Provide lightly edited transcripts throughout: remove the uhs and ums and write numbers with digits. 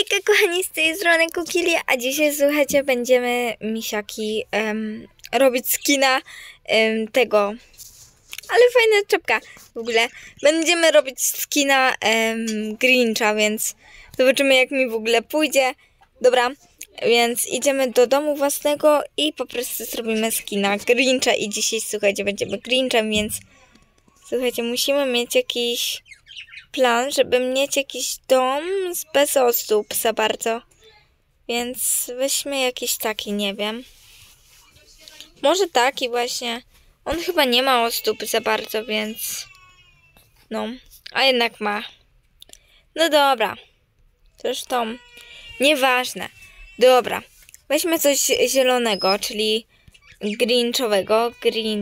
Hejka kochani, z tej strony Kukili, a dzisiaj słuchajcie, będziemy misiaki robić skina tego, ale fajna czapka w ogóle. Będziemy robić skina Grincha, więc zobaczymy jak mi w ogóle pójdzie. Dobra, więc idziemy do domu własnego i po prostu zrobimy skina Grincha i dzisiaj słuchajcie, będziemy Grinchem, więc słuchajcie, musimy mieć jakiś plan, żeby mieć jakiś dom bez osób za bardzo. Więc weźmy jakiś taki, nie wiem. Może taki właśnie. On chyba nie ma osób za bardzo, więc... No, a jednak ma. No dobra. Zresztą nieważne. Dobra. Weźmy coś zielonego, czyli grinchowego.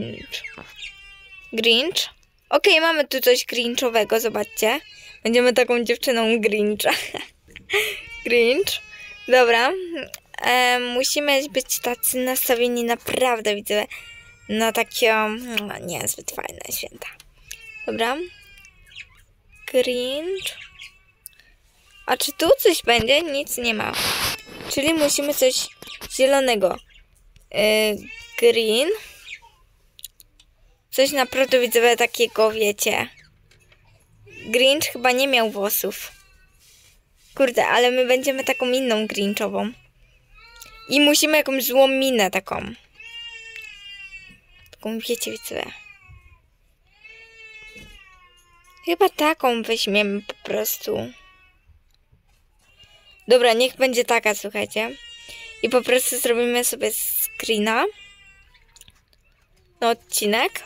Grinch. Okej, mamy tu coś grinchowego, zobaczcie. Będziemy taką dziewczyną Grincha. Grinch. Dobra. Musimy być tacy nastawieni naprawdę, widzę, na takie niezbyt fajne święta. Dobra. Grinch. A czy tu coś będzie? Nic nie ma. Czyli musimy coś zielonego. Green. Coś naprawdę widzę takiego, wiecie. Grinch chyba nie miał włosów. Kurde, ale my będziemy taką inną Grinchową. I musimy jakąś złą minę taką. Taką, wiecie, widzę. Chyba taką weźmiemy po prostu. Dobra, niech będzie taka, słuchajcie. I po prostu zrobimy sobie screena. Na odcinek.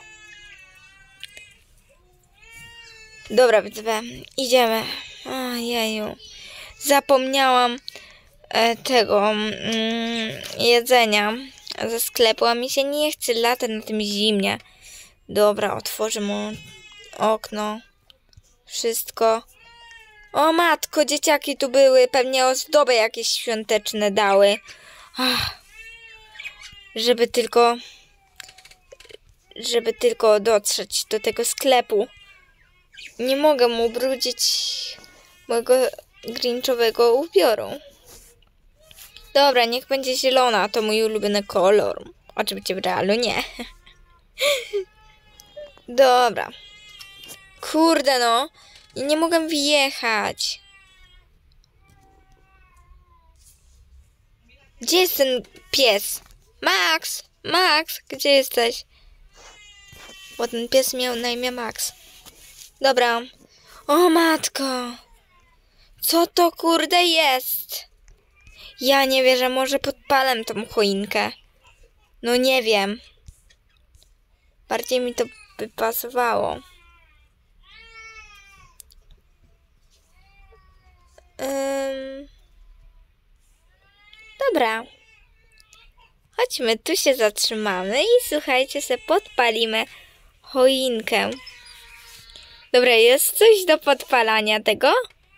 Dobra, widzowie, idziemy. Ojeju. Zapomniałam tego jedzenia ze sklepu, a mi się nie chce latać na tym zimnie. Dobra, otworzę mu okno. Wszystko. O matko, dzieciaki tu były. Pewnie ozdoby jakieś świąteczne dały. Żeby tylko dotrzeć do tego sklepu. Nie mogę mu ubrudzić mojego grinchowego ubioru. Dobra, niech będzie zielona, to mój ulubiony kolor. Oczywiście w realu nie. Dobra. Kurde no. I nie mogę wjechać. Gdzie jest ten pies? Max! Max! Gdzie jesteś? Bo ten pies miał na imię Max. Dobra. O matko. Co to kurde jest? Ja nie wierzę, może podpalę tą choinkę. No nie wiem. Bardziej mi to by pasowało. Dobra. Chodźmy, tu się zatrzymamy i słuchajcie, sobie podpalimy choinkę. Dobra, jest coś do podpalania tego?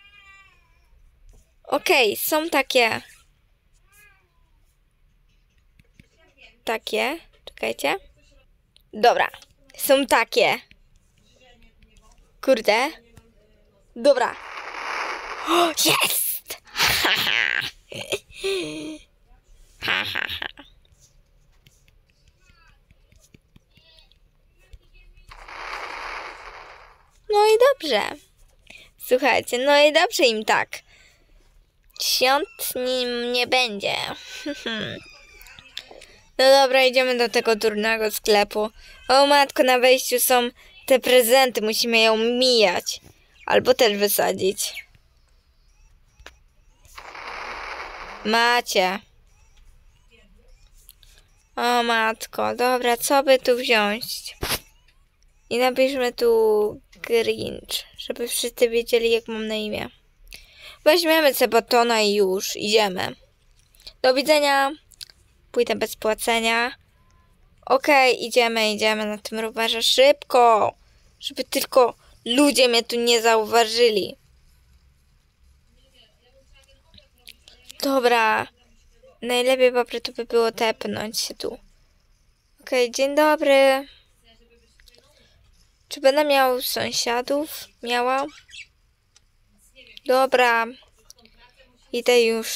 Okej, są takie. Takie. Czekajcie. Dobra. Są takie. Kurde. Dobra. O, jest! No i dobrze. Słuchajcie, no i dobrze im tak. Świąt nim nie będzie. No dobra, idziemy do tego durnego sklepu. O matko, na wejściu są te prezenty. Musimy ją mijać. Albo też wysadzić. Macie. O matko, dobra, co by tu wziąć? I napiszmy tu Grinch, żeby wszyscy wiedzieli jak mam na imię. Weźmiemy sobie batona i już, idziemy. Do widzenia. Pójdę bez płacenia. Okej, idziemy na tym rowerze szybko. Żeby tylko ludzie mnie tu nie zauważyli. Dobra. Najlepiej po prostu by było tepnąć się tu. Okej, dzień dobry. Czy będę miał sąsiadów? Miała? Dobra. Idę już.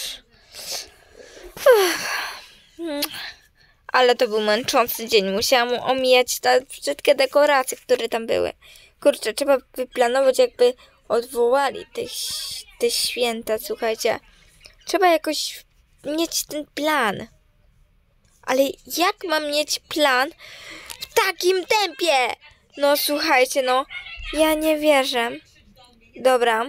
Ale to był męczący dzień. Musiałam omijać te wszystkie dekoracje, które tam były. Kurczę, trzeba wyplanować, jakby odwołali te święta, słuchajcie. Trzeba jakoś mieć ten plan. Ale jak mam mieć plan w takim tempie? No słuchajcie, no. Ja nie wierzę. Dobra.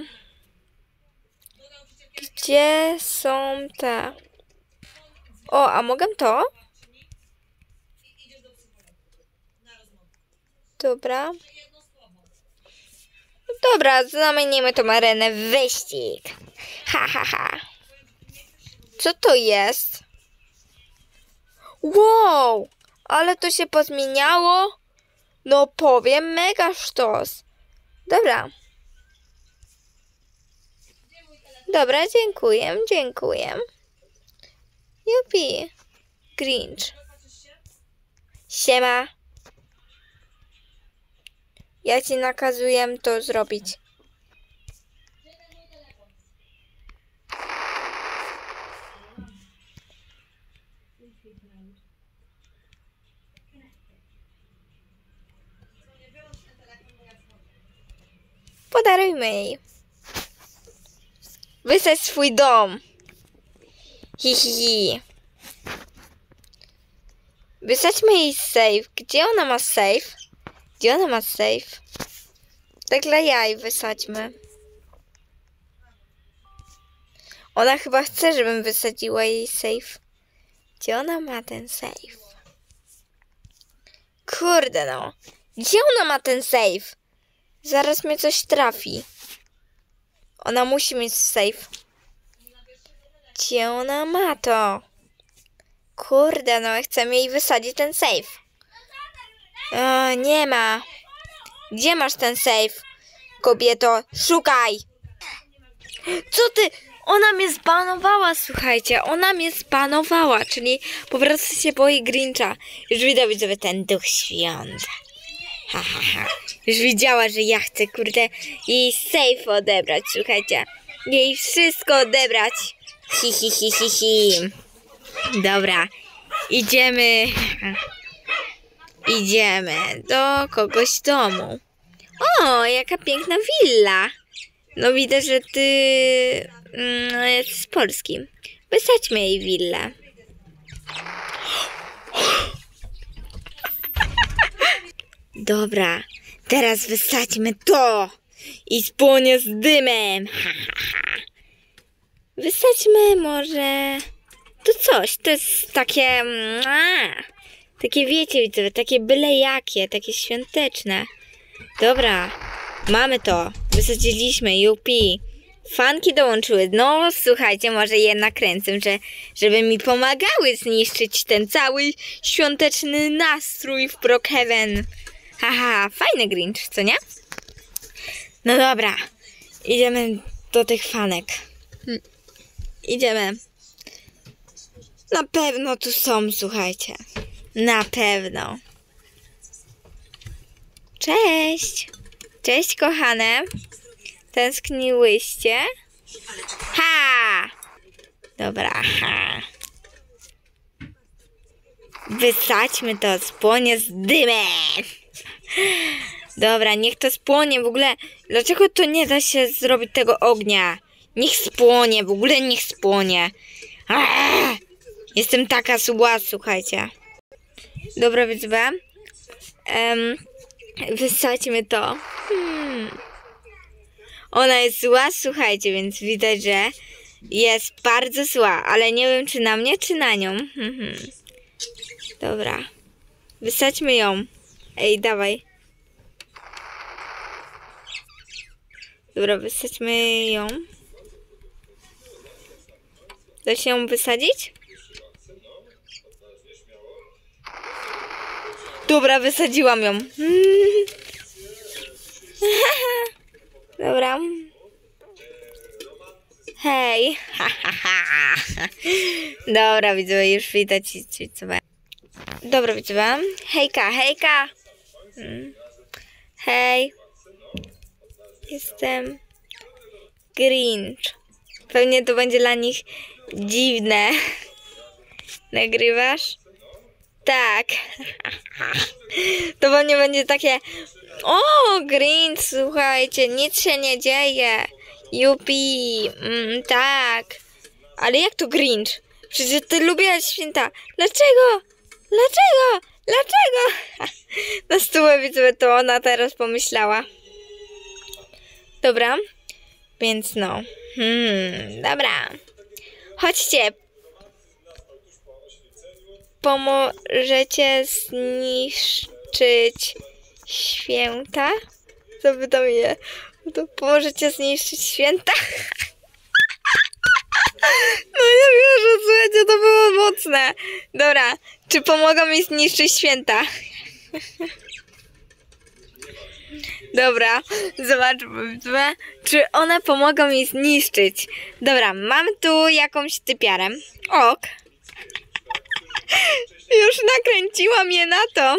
Gdzie są te? O, a mogę to? Dobra. Dobra, zamienimy tą arenę w wyścig. Ha, ha, ha. Co to jest? Wow, ale to się pozmieniało. No powiem, mega sztos. Dobra. Dobra, dziękuję. Jupi. Grinch. Siema. Ja ci nakazuję to zrobić. Podarujmy jej. Wysadź swój dom. Hi. Wysadźmy jej safe. Gdzie ona ma safe? Tak dla jaj wysadźmy. Ona chyba chce, żebym wysadziła jej safe. Gdzie ona ma ten safe? Kurde no. Gdzie ona ma ten safe? Zaraz mnie coś trafi. Ona musi mieć safe. Gdzie ona ma to? Kurde no, chcę jej wysadzić ten safe. Nie ma. Gdzie masz ten safe? Kobieto, szukaj! Co ty? Ona mnie zbanowała, słuchajcie. Ona mnie zbanowała, czyli po prostu się boi Grincha. Już widać, że ten duch świąt. Ha. Już widziała, że ja chcę, kurde, jej safe odebrać, słuchajcie. Jej wszystko odebrać. Hi. Dobra, idziemy do kogoś domu. O, jaka piękna willa. No widać, że ty jesteś z Polski. Wysadźmy jej willę. Dobra, teraz wysadźmy to i spłonie z dymem. Wysadźmy może to coś. To jest takie takie wiecie, widzowie, takie byle jakie, takie świąteczne. Dobra, mamy to. Wysadziliśmy, jupi. Fanki dołączyły. No, słuchajcie, może je nakręcę, żeby mi pomagały zniszczyć ten cały świąteczny nastrój w Brookhaven. Haha, fajny Grinch, co nie? No dobra, idziemy do tych fanek. Idziemy. Na pewno tu są, słuchajcie. Na pewno. Cześć. Cześć, kochane. Tęskniłyście? Ha! Dobra, ha. Wysadźmy to, spłonie z dymem. Dobra, niech to spłonie. W ogóle, dlaczego to nie da się zrobić tego ognia? Niech spłonie, w ogóle niech spłonie. Jestem taka zła, słuchajcie. Dobra, więc wysadźmy to. Ona jest zła, słuchajcie, więc widać, że jest bardzo zła, ale nie wiem, czy na mnie, czy na nią. Dobra. Wysadźmy ją. Ej, dawaj. Dobra, wysadźmy ją. Da się ją wysadzić? Dobra, wysadziłam ją. Dobra. Hej. Dobra, widzowie, już widać. Dobra, widzowie. Hejka. Hej. Jestem Grinch. Pewnie to będzie dla nich dziwne. Nagrywasz? Tak. To pewnie będzie takie... O, Grinch, słuchajcie, nic się nie dzieje. Jupi, tak. Ale jak to Grinch? Przecież ty lubiłaś święta. Dlaczego? Dlaczego? Dlaczego? Na stówę widzę, to ona teraz pomyślała. Dobra. Więc no. Dobra. Chodźcie. Pomożecie zniszczyć święta? Co by tam je? To pomożecie zniszczyć święta? No nie wierzę, słuchajcie, to było mocne. Dobra, czy pomogą mi zniszczyć święta? Dobra, zobaczmy, czy one pomogą mi zniszczyć. Dobra, mam tu jakąś typiarę. Ok. Już nakręciłam je na to.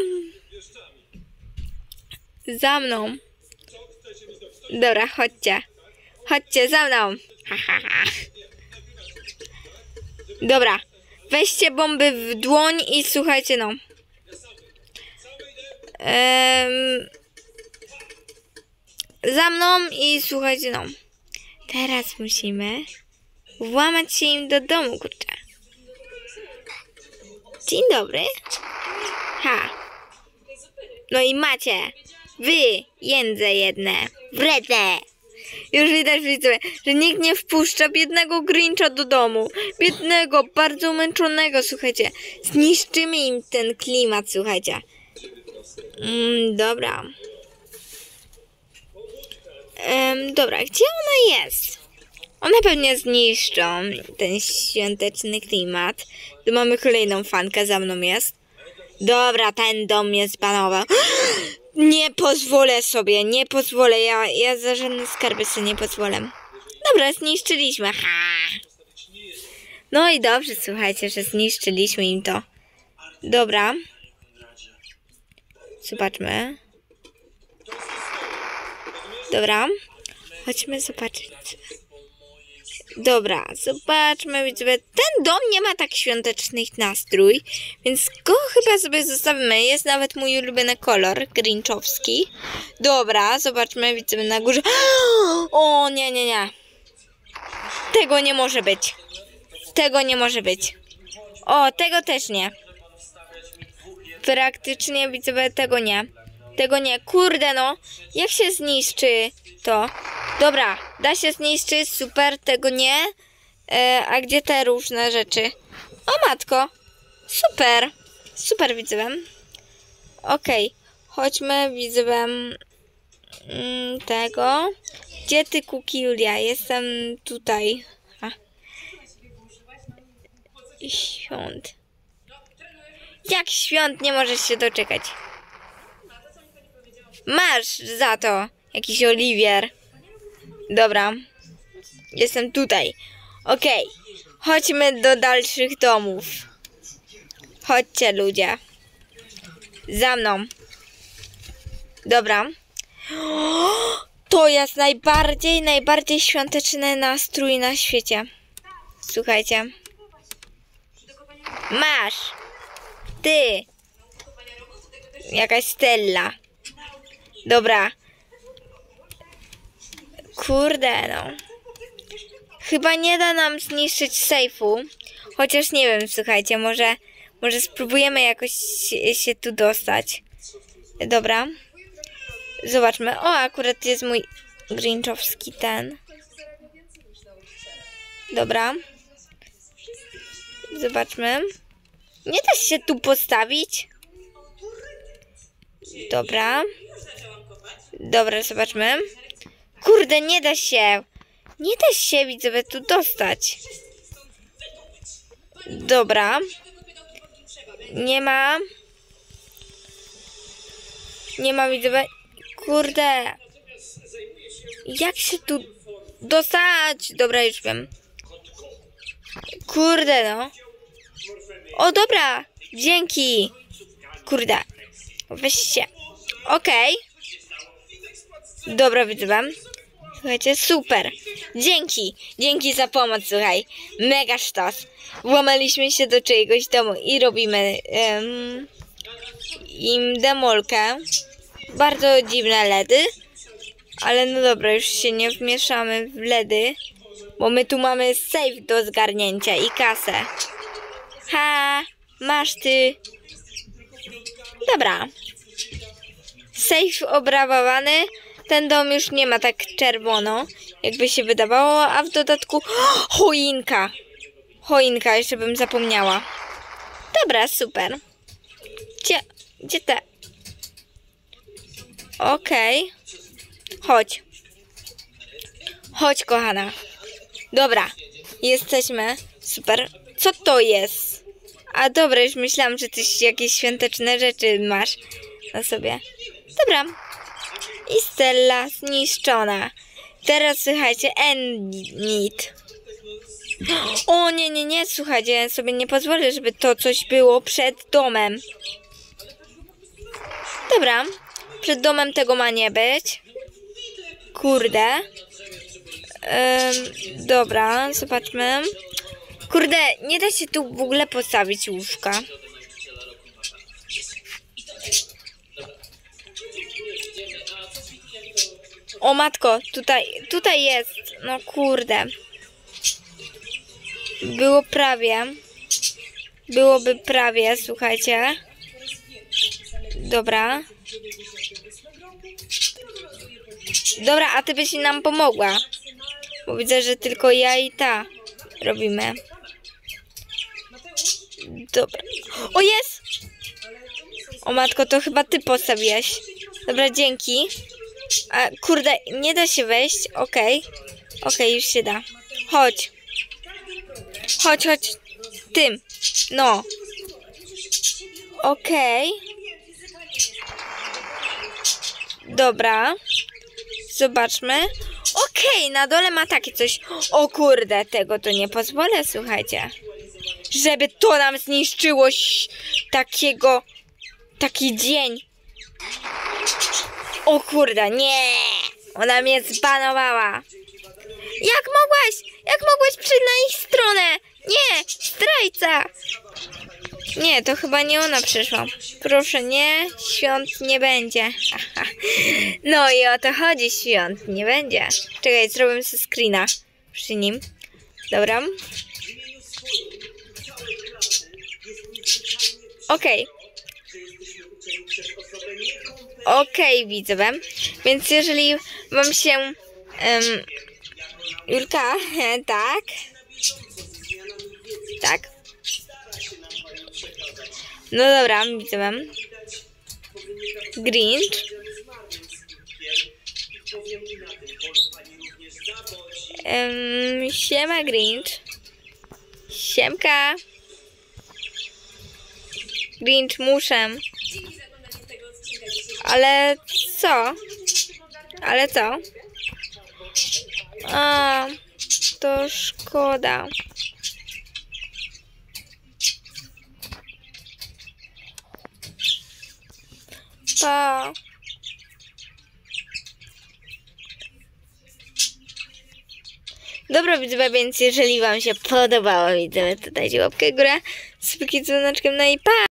Za mną. Dobra, chodźcie. Chodźcie za mną. Dobra, weźcie bomby w dłoń i słuchajcie, no. Za mną i słuchajcie, no. Teraz musimy włamać się im do domu, kurczę. Dzień dobry. Ha. No i macie. Wy, jędze jedne. Wredne. Już widać, że nikt nie wpuszcza biednego Grincha do domu. Biednego, bardzo umęczonego, słuchajcie. Zniszczymy im ten klimat, słuchajcie. Dobra. Dobra, gdzie ona jest? One pewnie zniszczą ten świąteczny klimat. Tu mamy kolejną fankę, za mną jest. Dobra, ten dom mnie zbanował. Nie pozwolę sobie, nie pozwolę. Ja za żadne skarby sobie nie pozwolę. Dobra, zniszczyliśmy. Ha! No i dobrze, słuchajcie, że zniszczyliśmy im to. Dobra. Zobaczmy. Chodźmy zobaczyć. Dobra, zobaczmy. Ten dom nie ma tak świątecznych nastrój, więc go chyba sobie zostawimy. Jest nawet mój ulubiony kolor, grinchowski. Dobra, zobaczmy, widzimy na górze. O, nie. Tego nie może być. Tego nie może być. O, tego też nie. Praktycznie widzę, tego nie. Tego nie. Kurde, no. Jak się zniszczy to? Dobra, da się zniszczyć, super, tego nie. A gdzie te różne rzeczy? O matko, super. Super, widzę. Okej, chodźmy, widzę tego. Gdzie ty, Kuki Julia? Jestem tutaj. Świąt. Jak świąt nie możesz się doczekać? Masz za to jakiś Oliwier. Dobra. Jestem tutaj. Okej. Chodźmy do dalszych domów. Chodźcie, ludzie. Za mną. Dobra. To jest najbardziej świąteczny nastrój na świecie. Słuchajcie. Masz. Ty. Jakaś Stella. Dobra. Kurde, no. Chyba nie da nam zniszczyć sejfu. Chociaż nie wiem, słuchajcie, może spróbujemy jakoś się tu dostać. Dobra. Zobaczmy. O, akurat jest mój grinchowski ten. Dobra. Zobaczmy. Nie da się tu postawić. Dobra. Dobra, zobaczmy. Kurde, nie da się. Nie da się, widzę, tu dostać. Dobra. Nie ma. Nie ma, widzę. Kurde. Jak się tu dostać? Dobra, już wiem. Kurde, no. O, dobra. Dzięki. Kurde. Weź się. Okej. Dobra, widzę. Słuchajcie, super. Dzięki za pomoc, słuchaj. Mega sztos. Włamaliśmy się do czyjegoś domu i robimy im demolkę. Bardzo dziwne LEDy. Ale no dobra, już się nie wmieszamy w LEDy. Bo my tu mamy safe do zgarnięcia i kasę. Ha, masz ty. Dobra. Safe obrabowany. Ten dom już nie ma tak czerwono, jakby się wydawało, a w dodatku choinka. Choinka, jeszcze bym zapomniała. Dobra, super. Gdzie te? Okej. Chodź. Chodź, kochana. Dobra, jesteśmy. Super. Co to jest? A dobra, już myślałam, że ty jakieś świąteczne rzeczy masz na sobie. Dobra. I Stella zniszczona. Teraz słuchajcie, Enid. O nie, słuchajcie, ja sobie nie pozwolę, żeby to coś było przed domem. Dobra, przed domem tego ma nie być. Kurde. Dobra, zobaczmy. Kurde, nie da się tu w ogóle postawić łóżka. O matko, tutaj jest. No kurde. Było prawie. Byłoby prawie, słuchajcie. Dobra. Dobra, a ty byś nam pomogła. Bo widzę, że tylko ja i ta robimy. Dobra. O, jest! O matko, to chyba ty postawiłeś. Dobra, dzięki. A, kurde, nie da się wejść. Okej, już się da. Chodź. Chodź. Tym. No. Okej. Dobra. Zobaczmy. Okej, na dole ma takie coś. O kurde, tego to nie pozwolę, słuchajcie. Żeby to nam zniszczyło taki dzień. O kurde, nie! Ona mnie zbanowała. Jak mogłaś przyjść na ich stronę? Nie, zdrajca! Nie, to chyba nie ona przyszła. Proszę, nie, świąt nie będzie. No i o to chodzi, świąt nie będzie. Czekaj, zrobię sobie screena przy nim. Dobra. Okej, widzowie. Więc jeżeli wam się... Julka, tak? Tak. No dobra, widzowie. Grinch. Siema, Grinch. Siemka. Grinch, muszę. Ale co? A, to szkoda. Pa. Dobra, widzowie, więc jeżeli wam się podobało, widzowie, to dajcie łapkę w górę, z dzwoneczkiem, no i pa!